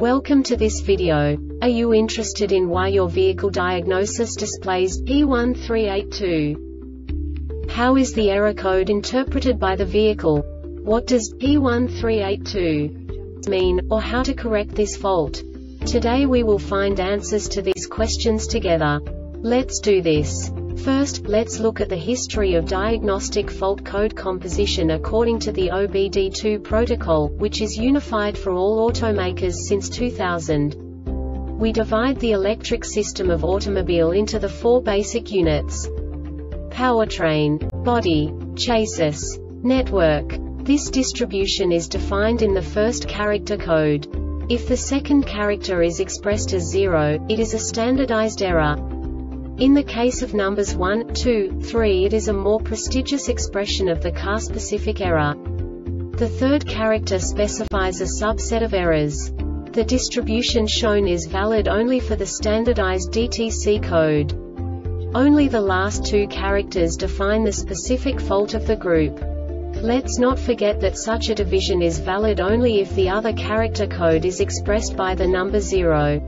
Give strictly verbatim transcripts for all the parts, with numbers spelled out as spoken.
Welcome to this video. Are you interested in why your vehicle diagnosis displays P one three eight two? How is the error code interpreted by the vehicle? What does P one three eight two mean, or how to correct this fault? Today we will find answers to these questions together. Let's do this. First, let's look at the history of diagnostic fault code composition according to the O B D two protocol, which is unified for all automakers since two thousand. We divide the electric system of automobile into the four basic units: powertrain, body, chassis, network. This distribution is defined in the first character code. If the second character is expressed as zero, it is a standardized error. In the case of numbers one, two, three, it is a more prestigious expression of the car-specific error. The third character specifies a subset of errors. The distribution shown is valid only for the standardized D T C code. Only the last two characters define the specific fault of the group. Let's not forget that such a division is valid only if the other character code is expressed by the number zero.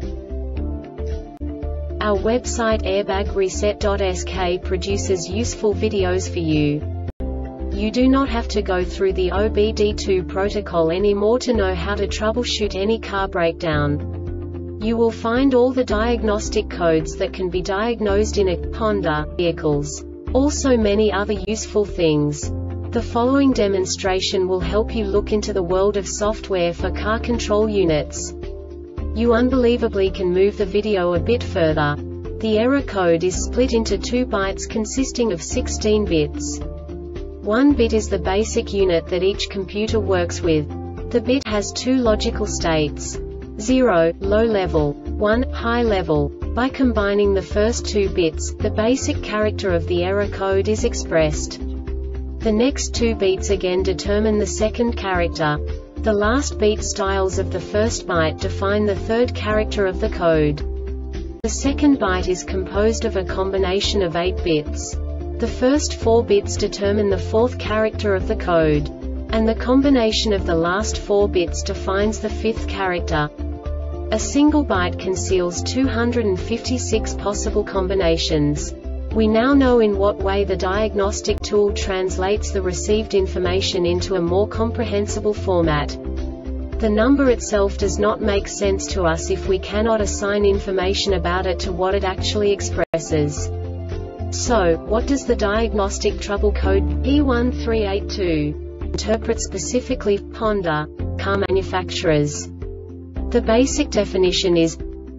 Our website airbag reset dot S K produces useful videos for you. You do not have to go through the O B D two protocol anymore to know how to troubleshoot any car breakdown. You will find all the diagnostic codes that can be diagnosed in a Honda vehicles. Also many other useful things. The following demonstration will help you look into the world of software for car control units. You unbelievably can move the video a bit further. The error code is split into two bytes consisting of sixteen bits. One bit is the basic unit that each computer works with. The bit has two logical states: zero, low level, one, high level. By combining the first two bits, the basic character of the error code is expressed. The next two beats again determine the second character. The last beat styles of the first byte define the third character of the code. The second byte is composed of a combination of eight bits. The first four bits determine the fourth character of the code. And the combination of the last four bits defines the fifth character. A single byte conceals two hundred fifty-six possible combinations. We now know in what way the diagnostic tool translates the received information into a more comprehensible format. The number itself does not make sense to us if we cannot assign information about it to what it actually expresses. So, what does the diagnostic trouble code P one three eight two interpret specifically for Honda car manufacturers? The basic definition is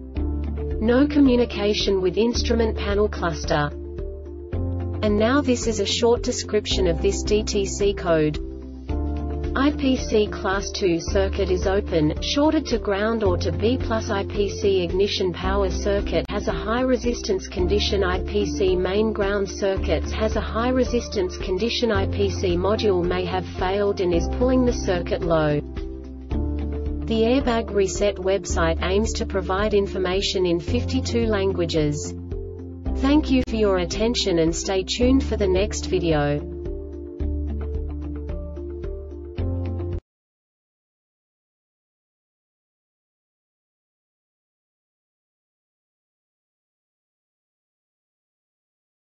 no communication with instrument panel cluster. And now this is a short description of this D T C code. I P C class two circuit is open, shorted to ground or to B plus. I P C ignition power circuit has a high resistance condition. I P C main ground circuits has a high resistance condition. I P C module may have failed and is pulling the circuit low. The Airbag Reset website aims to provide information in fifty-two languages. Thank you for your attention and stay tuned for the next video.